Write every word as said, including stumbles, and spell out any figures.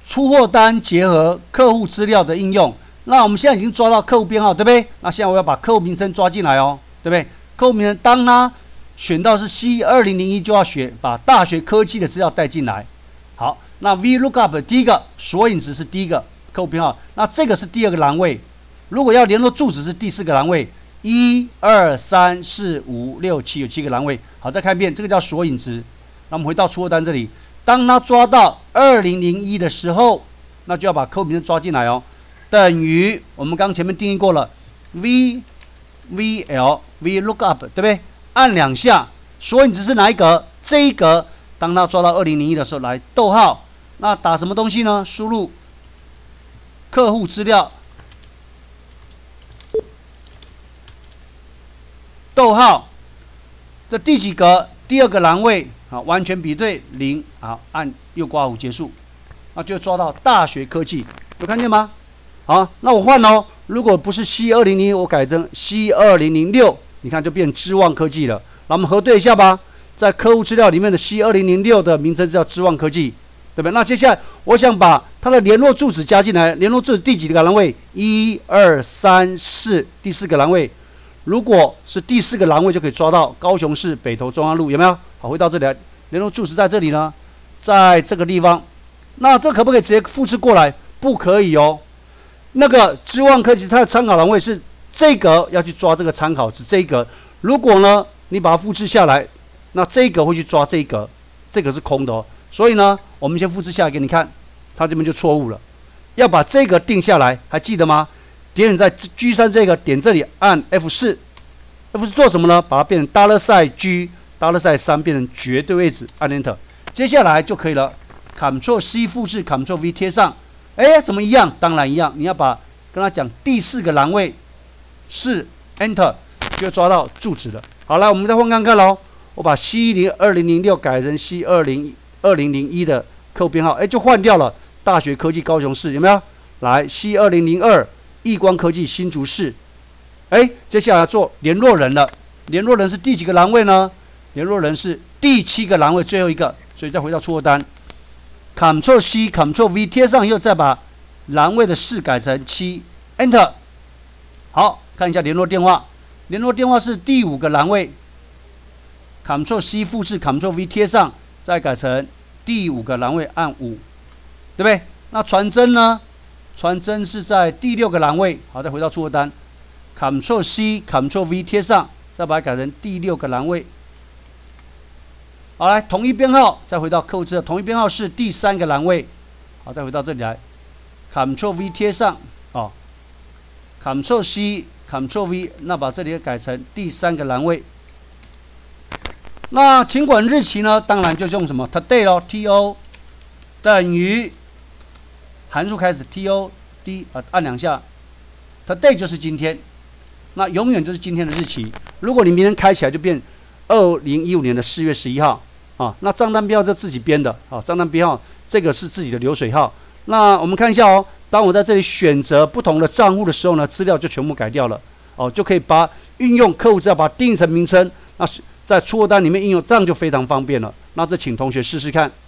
出货单结合客户资料的应用。那我们现在已经抓到客户编号，对不对？那现在我要把客户名称抓进来哦，对不对？客户名称当它选到是 C 二零零一，就要选把大学科技的资料带进来。好，那 VLOOKUP 的第一个索引值是第一个客户编号，那这个是第二个栏位。如果要联络住址是第四个栏位，一二三四五六七有七个栏位。好，再看一遍，这个叫索引值。那我们回到出货单这里，当它抓到二零零一的时候，那就要把客户名称抓进来哦，等于我们刚前面定义过了 V V L VLOOKUP， 对不对？按两下，索引值是哪一格？这一格。当它抓到二零零一的时候，来逗号，那打什么东西呢？输入客户资料，逗号，这第几格？第二个栏位，好，完全比对零，好，按右括弧结束，那就抓到大学科技，有看见吗？好，那我换哦，如果不是 C 二零零一，我改成 C 二零零六，你看就变知望科技了。那我们核对一下吧。在客户资料里面的 C 二零零六的名称叫知望科技，对不对？那接下来我想把它的联络住址加进来，联络住址第几个栏位？一二三四，第四个栏位。如果是第四个栏位，就可以抓到高雄市北投中央路，有没有？好，回到这里来，联络住址在这里呢，在这个地方。那这可不可以直接复制过来？不可以哦。那个知望科技它的参考栏位是这个，要去抓这个参考值这一格。如果呢，你把它复制下来。那这一格会去抓这一格，这个是空的哦。所以呢，我们先复制下来给你看，它这边就错误了。要把这个定下来，还记得吗？点你在 G 三 这个点这里按 F 四，F 四做什么呢？把它变成 dollar sign G dollar sign 三变成绝对位置，按 Enter。接下来就可以了 ，Ctrl C 复制 ，Ctrl V 贴上。哎，怎么一样？当然一样。你要把跟他讲第四个栏位是 Enter， 就抓到住址了。好，来我们再换看看喽。我把 C 二零零六改成 C 二零零一的客户编号，哎，就换掉了。大学科技高雄市有没有？来 C 二零零二亿光科技新竹市，哎，接下来要做联络人了。联络人是第几个栏位呢？联络人是第七个栏位最后一个，所以再回到出货单 ，Ctrl C Ctrl V 贴上以后，再把栏位的四改成七 ，Enter。好，看一下联络电话，联络电话是第五个栏位。Ctrl C 复制 ，Ctrl V 贴上，再改成第五个栏位按五，对不对？那传真呢？传真是在第六个栏位。好，再回到出货单 ，Ctrl C Ctrl V 贴上，再把它改成第六个栏位。好，来统一编号，再回到客户资料，统一编号是第三个栏位。好，再回到这里来 ，Ctrl V 贴上，哦 ，Ctrl C Ctrl V， 那把这里改成第三个栏位。那请管日期呢？当然就用什么 today 咯 ，T O 等于函数开始 T O D 啊，按两下 ，today 就是今天，那永远就是今天的日期。如果你明天开起来，就变二零一五年的四月十一号啊。那账单编号是自己编的啊，账单编号这个是自己的流水号。那我们看一下哦，当我在这里选择不同的账户的时候呢，资料就全部改掉了哦，就可以把运用客户资料把它定义成名称，那在出货单里面应用，这样就非常方便了。那这请同学试试看。